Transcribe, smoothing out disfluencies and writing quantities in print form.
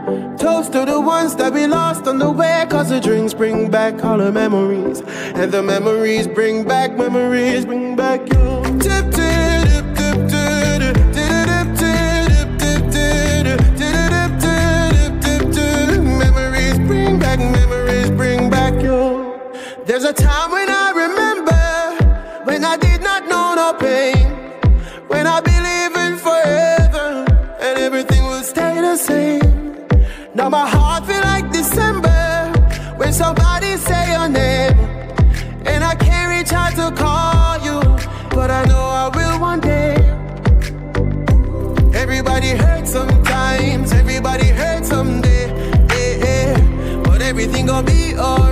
Toast to the ones that we lost on the way, 'cause the drinks bring back all the memories, and the memories bring back you. Tip, tip, tip, tip, tip, tip, tip, tip, tip. Memories bring back you. There's a time when I remember, when I did not know no pain, when I believed in forever, and everything will stay the same. Now my heart feel like December, when somebody say your name, and I can't reach out to call you, but I know I will one day. Everybody hurts sometimes, everybody hurts someday, yeah, yeah. But everything gon' be alright.